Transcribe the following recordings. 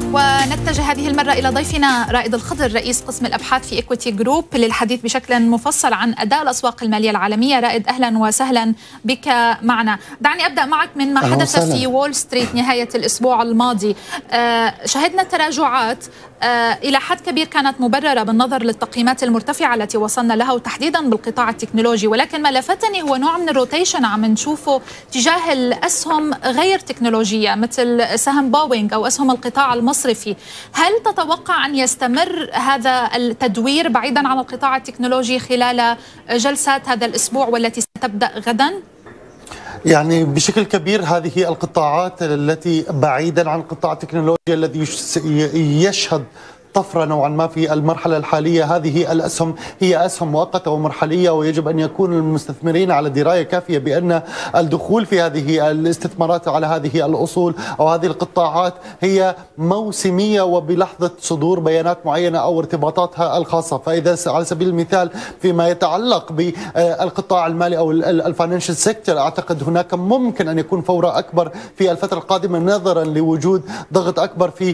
ونتجه هذه المرة إلى ضيفنا رائد الخضر رئيس قسم الأبحاث في إيكويتي جروب للحديث بشكل مفصل عن أداء الأسواق المالية العالمية. رائد أهلا وسهلا بك معنا. دعني أبدأ معك من ما حدث في وول ستريت نهاية الأسبوع الماضي. شهدنا تراجعات إلى حد كبير كانت مبررة بالنظر للتقييمات المرتفعة التي وصلنا لها وتحديدا بالقطاع التكنولوجي، ولكن ما لفتني هو نوع من الروتيشن عم نشوفه تجاه الأسهم غير تكنولوجية مثل سهم بوينغ أو أسهم القطاع المصرفي. هل تتوقع أن يستمر هذا التدوير بعيدا عن القطاع التكنولوجي خلال جلسات هذا الأسبوع والتي ستبدأ غدا؟ يعني بشكل كبير هذه القطاعات التي بعيدا عن قطاع التكنولوجيا الذي يشهد طفرة نوعا ما في المرحلة الحالية، هذه الأسهم هي أسهم مؤقتة ومرحلية، ويجب أن يكون المستثمرين على دراية كافية بأن الدخول في هذه الاستثمارات على هذه الأصول أو هذه القطاعات هي موسمية وبلحظة صدور بيانات معينة أو ارتباطاتها الخاصة. فإذا على سبيل المثال فيما يتعلق بالقطاع المالي أو الفاينانشال سيكتور، أعتقد هناك ممكن أن يكون فورة أكبر في الفترة القادمة نظرا لوجود ضغط أكبر في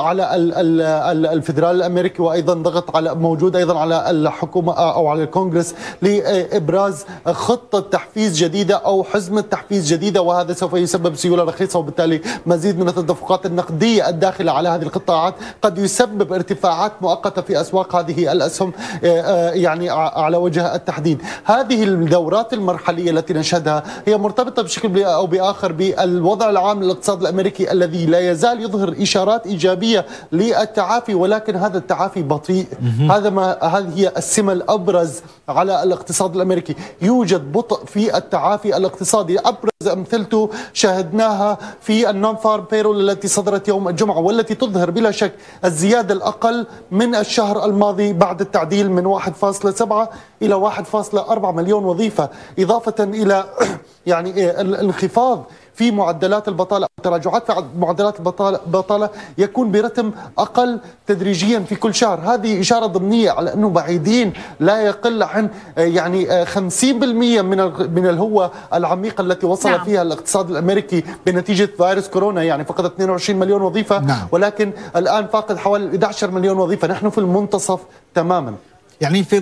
على الفدرال الامريكي، وايضا ضغط على موجود ايضا على الحكومه او على الكونغرس لابراز خطه تحفيز جديده او حزمه تحفيز جديده، وهذا سوف يسبب سيوله رخيصه وبالتالي مزيد من التدفقات النقديه الداخله على هذه القطاعات، قد يسبب ارتفاعات مؤقته في اسواق هذه الاسهم يعني على وجه التحديد. هذه الدورات المرحليه التي نشهدها هي مرتبطه بشكل او باخر بالوضع العام للاقتصاد الامريكي الذي لا يزال يظهر اشارات ايجابيه للتعافي، ولكن هذا التعافي بطيء. هذه هي السمة الأبرز على الاقتصاد الأمريكي، يوجد بطء في التعافي الاقتصادي. أبرز أمثلته شاهدناها في النون فارم بيرول التي صدرت يوم الجمعة، والتي تظهر بلا شك الزيادة الأقل من الشهر الماضي بعد التعديل من 1.7 إلى 1.4 مليون وظيفة، إضافة إلى يعني الانخفاض في معدلات البطالة، التراجعات في معدلات البطالة يكون برتم أقل تدريجيا في كل شهر. هذه إشارة ضمنية على أنه بعيدين لا يقل عن يعني 50% من الهوة العميقة التي وصل فيها الاقتصاد الأمريكي بنتيجة فيروس كورونا، يعني فقد 22 مليون وظيفة، ولكن الآن فاقد حوالي 11 مليون وظيفة. نحن في المنتصف تماما. يعني في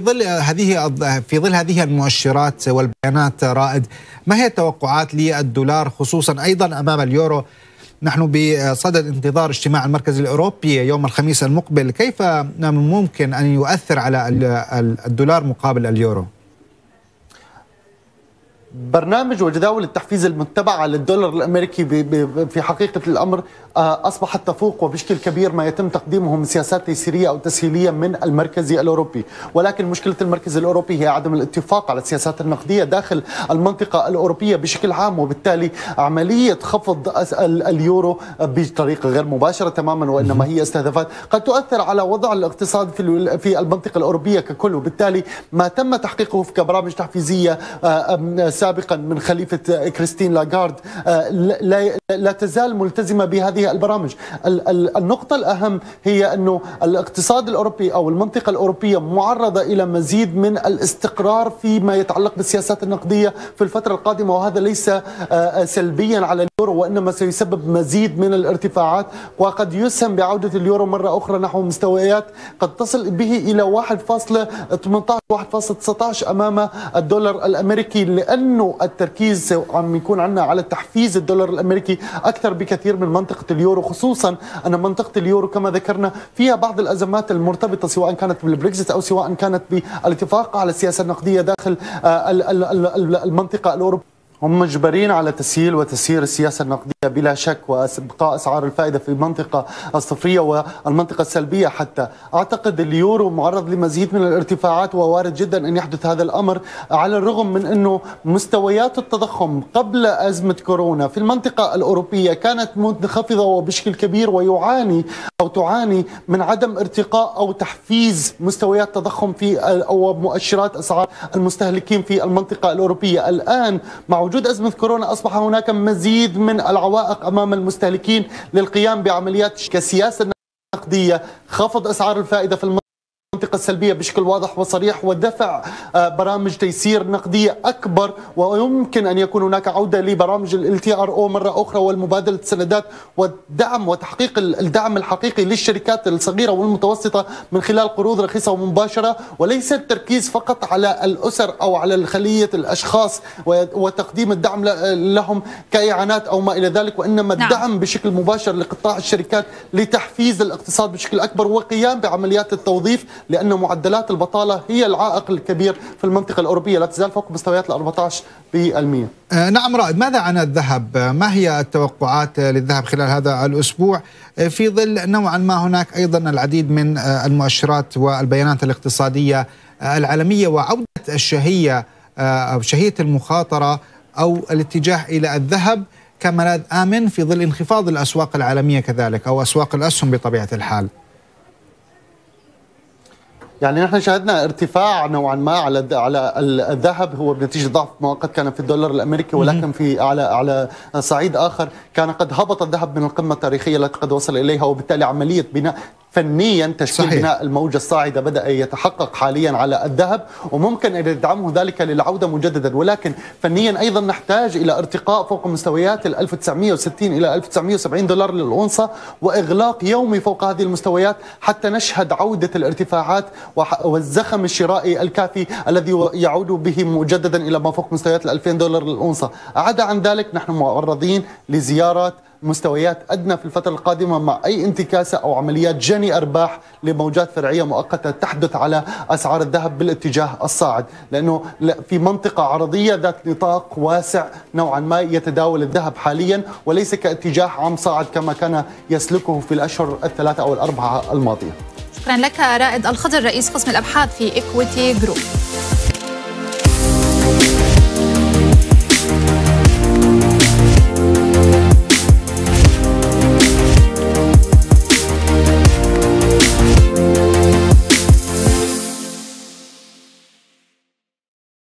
ظل هذه المؤشرات والبيانات رائد، ما هي التوقعات للدولار خصوصا ايضا امام اليورو؟ نحن بصدد انتظار اجتماع المركز الاوروبي يوم الخميس المقبل، كيف ممكن ان يؤثر على الدولار مقابل اليورو؟ برنامج وجداول التحفيز المتبعة للدولار الأمريكي في حقيقة الأمر أصبحت تفوق وبشكل كبير ما يتم تقديمه من سياسات تيسيرية أو تسهيلية من المركز الأوروبي، ولكن مشكلة المركز الأوروبي هي عدم الاتفاق على السياسات النقدية داخل المنطقة الأوروبية بشكل عام، وبالتالي عملية خفض اليورو بطريقة غير مباشرة تماما وإنما هي استهدافات قد تؤثر على وضع الاقتصاد في المنطقة الأوروبية ككل، وبالتالي ما تم تحقيقه في كبرامج تحفيزية سابقا من خليفة كريستين لاغارد لا تزال ملتزمة بهذه البرامج. النقطة الأهم هي أنه الاقتصاد الأوروبي أو المنطقة الأوروبية معرضة إلى مزيد من الاستقرار فيما يتعلق بالسياسات النقدية في الفترة القادمة، وهذا ليس سلبيا على اليورو وإنما سيسبب مزيد من الارتفاعات، وقد يسهم بعودة اليورو مرة أخرى نحو مستويات قد تصل به إلى 1.18 1.19 أمام الدولار الأمريكي، لأنه التركيز عم يكون عندنا على تحفيز الدولار الأمريكي أكثر بكثير من منطقة اليورو، خصوصا أن منطقة اليورو كما ذكرنا فيها بعض الأزمات المرتبطة سواء كانت بالبريكزيت أو سواء كانت بالاتفاق على السياسة النقدية داخل المنطقة الأوروبية. هم مجبرين على تسهيل وتسيير السياسة النقدية بلا شك، وإبقاء أسعار الفائدة في المنطقة الصفرية والمنطقة السلبية حتى. أعتقد اليورو معرض لمزيد من الارتفاعات، ووارد جدا أن يحدث هذا الأمر على الرغم من أنه مستويات التضخم قبل أزمة كورونا في المنطقة الأوروبية كانت منخفضة وبشكل كبير، تعاني من عدم ارتقاء أو تحفيز مستويات تضخم في أو مؤشرات أسعار المستهلكين في المنطقة الأوروبية. الآن مع وجود أزمة كورونا أصبح هناك مزيد من العوائق أمام المستهلكين للقيام بعمليات كسياسة نقدية، خفض أسعار الفائدة في المنطقة المنطقة السلبية بشكل واضح وصريح، ودفع برامج تيسير نقدية أكبر، ويمكن أن يكون هناك عودة لبرامج LTRO مرة أخرى والمبادلة السندات والدعم وتحقيق الدعم الحقيقي للشركات الصغيرة والمتوسطة من خلال قروض رخيصة ومباشرة، وليس التركيز فقط على الأسر أو على خلية الأشخاص وتقديم الدعم لهم كإعانات أو ما إلى ذلك، وإنما الدعم بشكل مباشر لقطاع الشركات لتحفيز الاقتصاد بشكل أكبر وقيام بعمليات التوظيف، لأن معدلات البطالة هي العائق الكبير في المنطقة الأوروبية، لا تزال فوق مستويات 14%. نعم رائد، ماذا عن الذهب؟ ما هي التوقعات للذهب خلال هذا الأسبوع في ظل نوعا ما هناك أيضا العديد من المؤشرات والبيانات الاقتصادية العالمية وعودة الشهية أو شهية المخاطرة أو الاتجاه إلى الذهب كملاذ آمن في ظل انخفاض الأسواق العالمية كذلك أو أسواق الأسهم بطبيعة الحال؟ يعني نحن شاهدنا ارتفاع نوعا ما على الذهب، هو بنتيجه ضعف مؤقت كان في الدولار الامريكي، ولكن في على صعيد اخر كان قد هبط الذهب من القمه التاريخيه التي قد وصل اليها، وبالتالي عمليه بناء فنيا تشكيل صحيح. بناء الموجة الصاعدة بدأ يتحقق حاليا على الذهب، وممكن أن يدعمه ذلك للعودة مجددا، ولكن فنيا أيضا نحتاج إلى ارتقاء فوق مستويات 1960 إلى 1970 دولار للأونصة، وإغلاق يومي فوق هذه المستويات حتى نشهد عودة الارتفاعات والزخم الشرائي الكافي الذي يعود به مجددا إلى ما فوق مستويات 2000 دولار للأونصة. عدا عن ذلك نحن معرضين لزيارات مستويات أدنى في الفترة القادمة مع أي انتكاسة أو عمليات جني أرباح لموجات فرعية مؤقتة تحدث على أسعار الذهب بالاتجاه الصاعد، لأنه في منطقة عرضية ذات نطاق واسع نوعا ما يتداول الذهب حاليا، وليس كاتجاه عام صاعد كما كان يسلكه في الأشهر الثلاثة أو الأربعة الماضية. شكرا لك رائد الخضر، رئيس قسم الأبحاث في إكويتي جروب.